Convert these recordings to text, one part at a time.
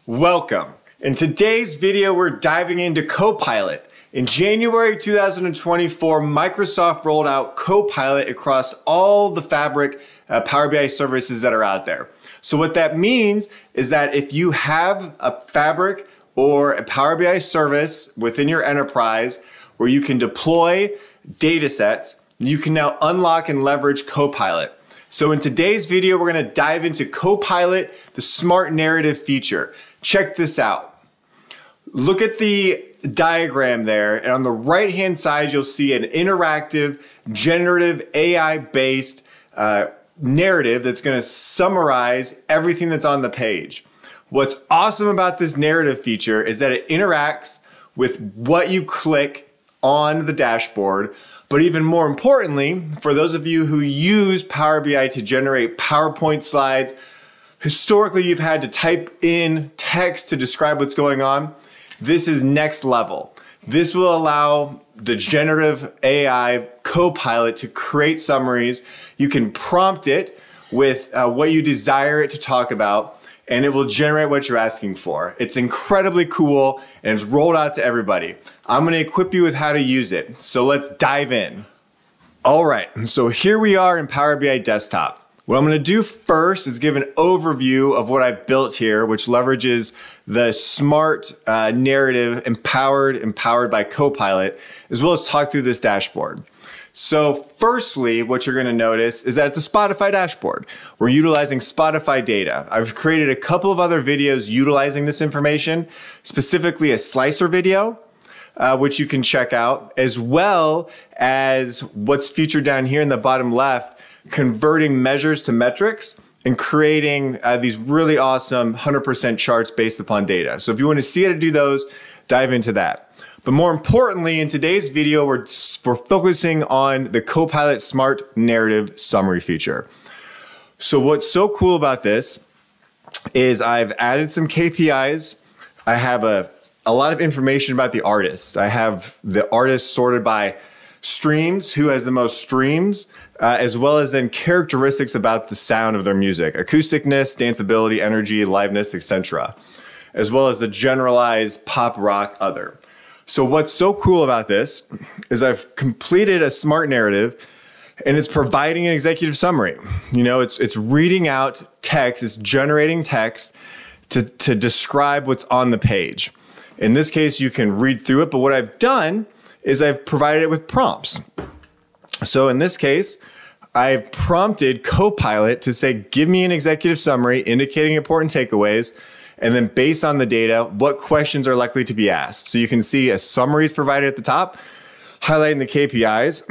Welcome. In today's video, we're diving into Copilot. In January 2024, Microsoft rolled out Copilot across all the Fabric Power BI services that are out there. So what that means is that if you have a Fabric or a Power BI service within your enterprise where you can deploy data sets, you can now unlock and leverage Copilot. So in today's video, we're going to dive into Copilot, the smart narrative feature. Check this out. Look at the diagram there, and on the right-hand side, you'll see an interactive, generative AI-based narrative that's going to summarize everything that's on the page. What's awesome about this narrative feature is that it interacts with what you click on the dashboard, but even more importantly, for those of you who use Power BI to generate PowerPoint slides, historically you've had to type in text to describe what's going on. This is next level. This will allow the generative AI Copilot to create summaries. You can prompt it with what you desire it to talk about, and it will generate what you're asking for. It's incredibly cool, and it's rolled out to everybody. I'm gonna equip you with how to use it, so let's dive in. All right, so here we are in Power BI Desktop. What I'm gonna do first is give an overview of what I've built here, which leverages the smart narrative empowered by Copilot, as well as talk through this dashboard. So firstly, what you're gonna notice is that it's a Spotify dashboard. We're utilizing Spotify data. I've created a couple of other videos utilizing this information, specifically a slicer video, which you can check out, as well as what's featured down here in the bottom left, converting measures to metrics and creating these really awesome 100% charts based upon data. So if you want to see how to do those, dive into that. But more importantly, in today's video, we're focusing on the Copilot Smart Narrative Summary feature. So what's so cool about this is I've added some KPIs. I have a lot of information about the artist. I have the artist sorted by streams, who has the most streams, as well as then characteristics about the sound of their music, acousticness, danceability, energy, liveness, etc., as well as the generalized pop, rock, other. So what's so cool about this is I've completed a smart narrative and it's providing an executive summary. You know, it's reading out text, it's generating text to describe what's on the page. In this case, you can read through it, but what I've done is I've provided it with prompts. So in this case, I've prompted Copilot to say, give me an executive summary indicating important takeaways, and then based on the data, what questions are likely to be asked. So you can see a summary is provided at the top, highlighting the KPIs.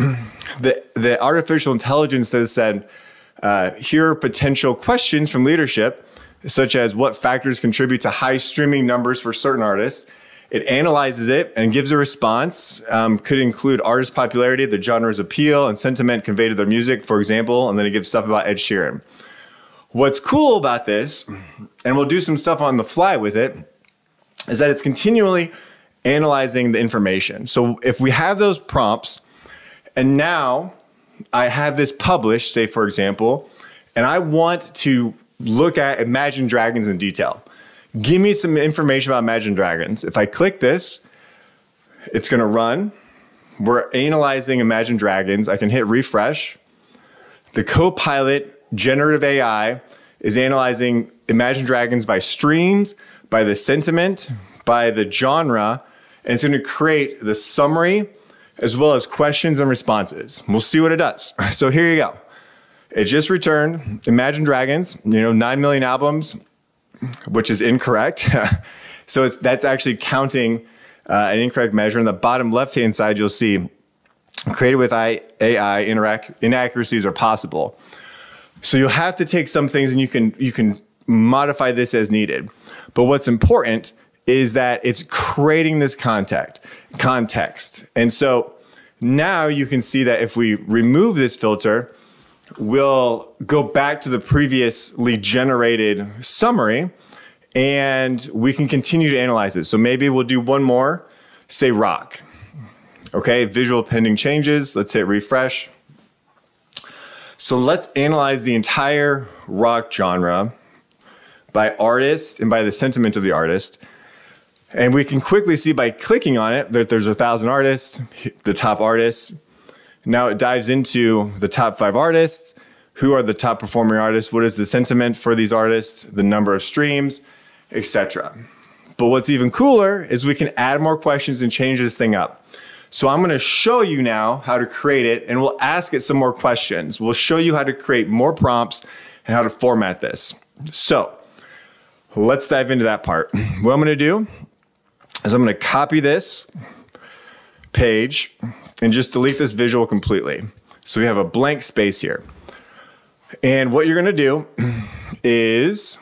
The artificial intelligence has said, here are potential questions from leadership, such as what factors contribute to high streaming numbers for certain artists. It analyzes it and gives a response. Could include artist popularity, the genre's appeal, and sentiment conveyed to their music, for example, and then it gives stuff about Ed Sheeran. What's cool about this, and we'll do some stuff on the fly with it, is that it's continually analyzing the information. So if we have those prompts, and now I have this published, say for example, and I want to look at Imagine Dragons in detail. Give me some information about Imagine Dragons. If I click this, it's gonna run. We're analyzing Imagine Dragons. I can hit refresh. The Copilot Generative AI is analyzing Imagine Dragons by streams, by the sentiment, by the genre, and it's gonna create the summary as well as questions and responses. We'll see what it does. So here you go. It just returned Imagine Dragons, 9 million albums, which is incorrect. So that's actually counting an incorrect measure. In the bottom left-hand side, you'll see created with AI, inaccuracies are possible. So you'll have to take some things and you can modify this as needed. But what's important is that it's creating this context. And so now you can see that if we remove this filter, we'll go back to the previously generated summary and we can continue to analyze it. So maybe we'll do one more, say rock. Okay, visual pending changes. Let's hit refresh. So let's analyze the entire rock genre by artist and by the sentiment of the artist. And we can quickly see by clicking on it that there's 1,000 artists, the top artists. Now it dives into the top 5 artists. Who are the top performing artists? What is the sentiment for these artists? The number of streams, etc. But what's even cooler is we can add more questions and change this thing up. So I'm going to show you now how to create it, and we'll ask it some more questions. We'll show you how to create more prompts and how to format this. So let's dive into that part. What I'm going to do is I'm going to copy this page and just delete this visual completely. So we have a blank space here. And what you're going to do is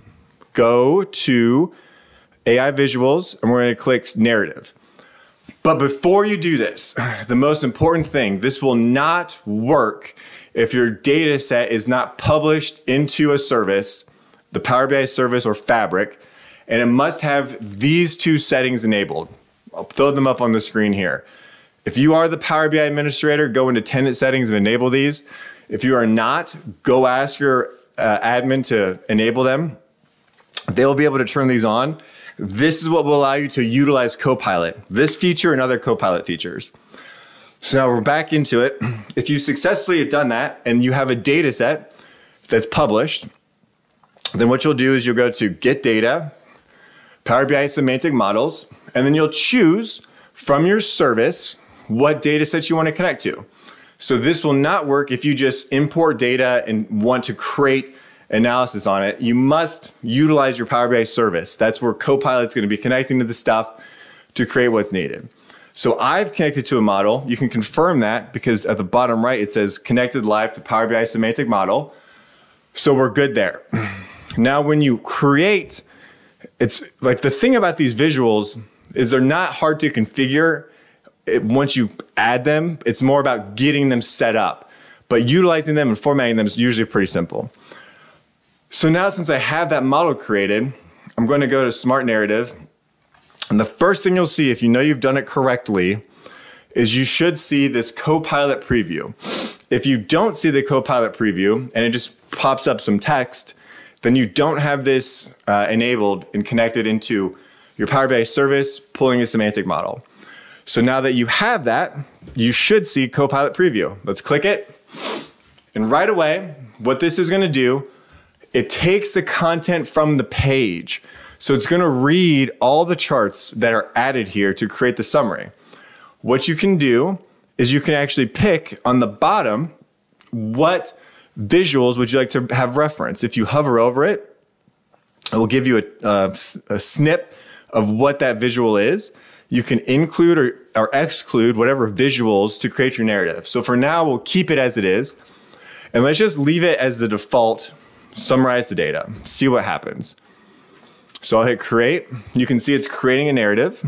go to AI Visuals, and we're going to click Narrative. But before you do this, the most important thing, this will not work if your data set is not published into a service, the Power BI service or Fabric, and it must have these 2 settings enabled. I'll throw them up on the screen here. If you are the Power BI administrator, go into Tenant settings and enable these. If you are not, go ask your admin to enable them. They'll be able to turn these on. This is what will allow you to utilize Copilot, this feature and other Copilot features. So now we're back into it. If you successfully have done that and you have a data set that's published, then what you'll do is you'll go to Get Data, Power BI Semantic Models, and then you'll choose from your service what data sets you want to connect to. So this will not work if you just import data and want to create analysis on it. You must utilize your Power BI service. That's where Copilot's going to be connecting to the stuff to create what's needed. So I've connected to a model. You can confirm that because at the bottom right, it says connected live to Power BI Semantic Model. So we're good there. Now, when you create, it's like the thing about these visuals is they're not hard to configure. Once you add them, it's more about getting them set up. But utilizing them and formatting them is usually pretty simple. So now since I have that model created, I'm going to go to Smart Narrative. And the first thing you'll see, if you know you've done it correctly, is you should see this Copilot preview. If you don't see the Copilot preview and it just pops up some text, then you don't have this enabled and connected into your Power BI service, pulling a semantic model. So now that you have that, you should see Copilot preview. Let's click it. And right away, what this is going to do, it takes the content from the page. So it's going to read all the charts that are added here to create the summary. What you can do is you can actually pick on the bottom what visuals would you like to have reference. If you hover over it, it will give you a snip of what that visual is. You can include or exclude whatever visuals to create your narrative. So for now, we'll keep it as it is. And let's just leave it as the default, summarize the data, see what happens. So I'll hit create. You can see it's creating a narrative.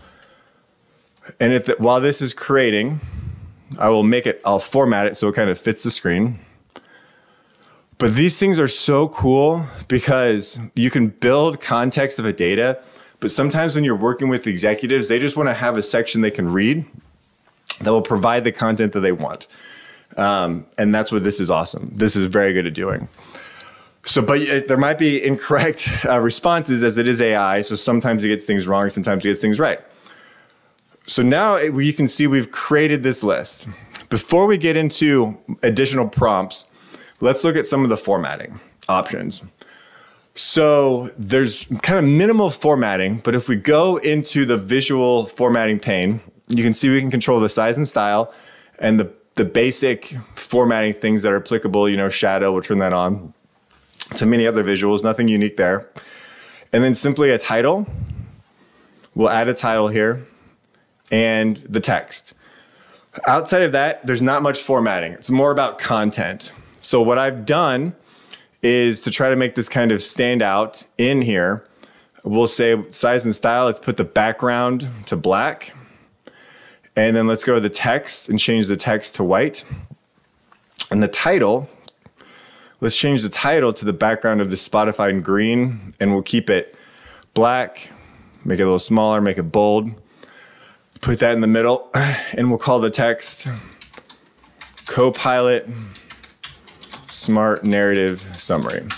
And while this is creating, I'll format it so it kind of fits the screen. But these things are so cool because you can build context of a data, but sometimes when you're working with executives, they just want to have a section they can read that will provide the content that they want. And that's what this is awesome. This is very good at doing. So, but there might be incorrect responses as it is AI. So sometimes it gets things wrong, sometimes it gets things right. So now you can see we've created this list. Before we get into additional prompts, let's look at some of the formatting options. So there's kind of minimal formatting, but if we go into the visual formatting pane, you can see we can control the size and style and the basic formatting things that are applicable, shadow, we'll turn that on. To many other visuals, nothing unique there. And then simply a title. We'll add a title here and the text. Outside of that, there's not much formatting. It's more about content. So what I've done is to try to make this kind of stand out in here. We'll say size and style. Let's put the background to black. And then let's go to the text and change the text to white. And the title, let's change the title to the background of the Spotify in green, and we'll keep it black, make it a little smaller, make it bold. Put that in the middle, and we'll call the text Copilot Smart Narrative Summary.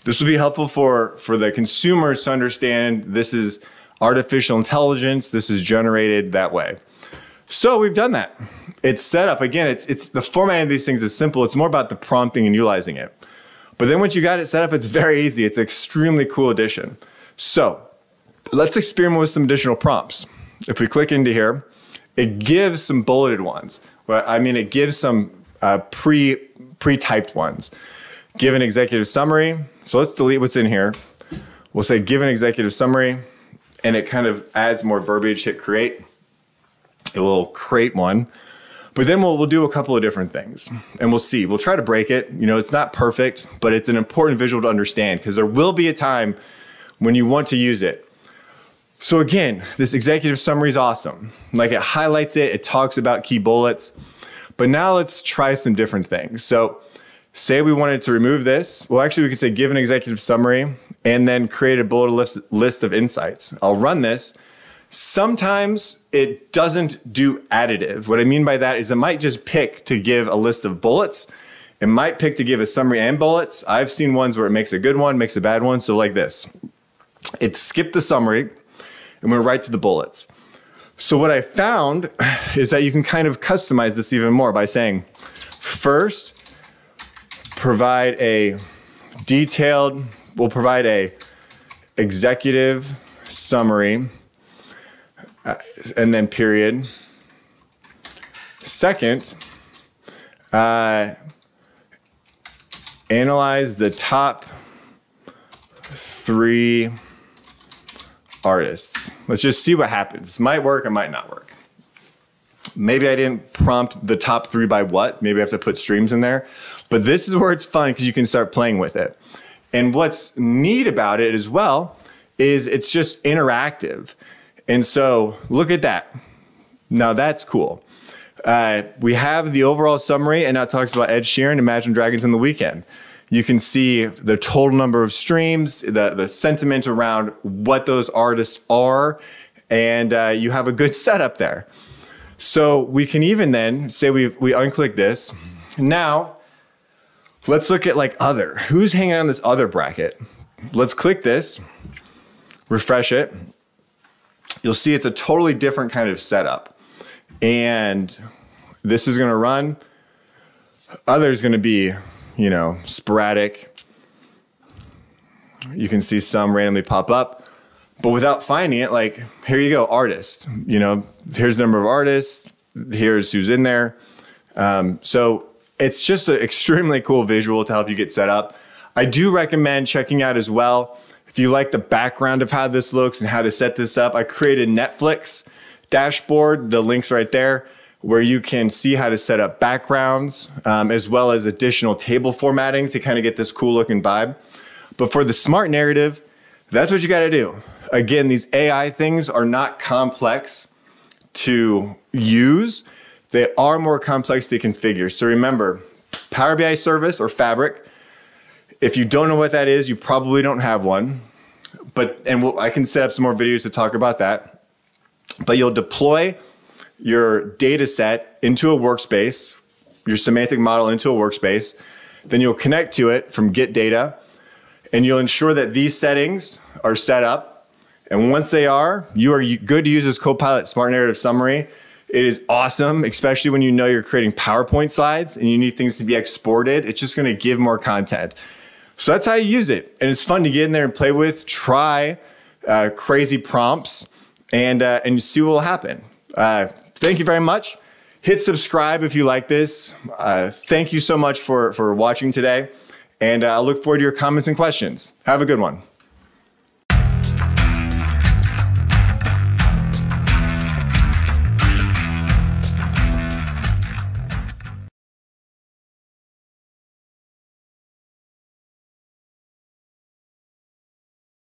This will be helpful for the consumers to understand this is artificial intelligence. This is generated that way. So we've done that. It's set up. Again, it's the formatting of these things is simple. It's more about the prompting and utilizing it. But then once you got it set up, it's very easy. It's an extremely cool addition. So let's experiment with some additional prompts. If we click into here, it gives some bulleted ones. I mean, it gives some pre-typed ones. Give an executive summary. So let's delete what's in here. We'll say give an executive summary, and it kind of adds more verbiage. Hit create. It will create one. But then we'll do a couple of different things, and we'll see. We'll try to break it. You know, it's not perfect, but it's an important visual to understand because there will be a time when you want to use it. So again, this executive summary is awesome. Like, it highlights it, it talks about key bullets. But now let's try some different things. So say we wanted to remove this. Well, actually, we could say give an executive summary and then create a bullet list of insights. I'll run this. Sometimes it doesn't do additive. What I mean by that is it might just pick to give a list of bullets. It might pick to give a summary and bullets. I've seen ones where it makes a good one, makes a bad one. So like this, it skipped the summary and went right to the bullets. So what I found is that you can kind of customize this even more by saying, first, provide a detailed, we'll provide a executive summary, and then period. Second, analyze the top 3 artists. Let's just see what happens. Might work, it might not work. Maybe I didn't prompt the top 3 by what. Maybe I have to put streams in there. But this is where it's fun because you can start playing with it. And what's neat about it as well is it's just interactive. And so look at that. Now that's cool. We have the overall summary, and now it talks about Ed Sheeran, Imagine Dragons in the Weekend. You can see the total number of streams, the sentiment around what those artists are, and you have a good setup there. So we can even then say we unclick this. Now, let's look at like other. Who's hanging on this other bracket? Let's click this, refresh it. You'll see it's a totally different kind of setup. And this is gonna run. Other's gonna be, you know, sporadic. You can see some randomly pop up, but without finding it, like, here you go, artist. You know, here's the number of artists, here's who's in there. So it's just an extremely cool visual to help you get set up. I do recommend checking out as well, if you like the background of how this looks and how to set this up. I created Netflix dashboard, the link's right there, where you can see how to set up backgrounds, as well as additional table formatting to kind of get this cool looking vibe. But for the smart narrative, that's what you got to do. Again, these AI things are not complex to use. They are more complex to configure. So remember, Power BI service or Fabric. If you don't know what that is, you probably don't have one. I can set up some more videos to talk about that. But you'll deploy your data set into a workspace, your semantic model into a workspace. Then you'll connect to it from get data, and you'll ensure that these settings are set up. And once they are, you are good to use this Copilot Smart Narrative Summary. It is awesome, especially when you know you're creating PowerPoint slides and you need things to be exported. It's just gonna give more content. So that's how you use it. And it's fun to get in there and play with, try crazy prompts, and you see what will happen. Thank you very much. Hit subscribe if you like this. Thank you so much for watching today. And I look forward to your comments and questions. Have a good one.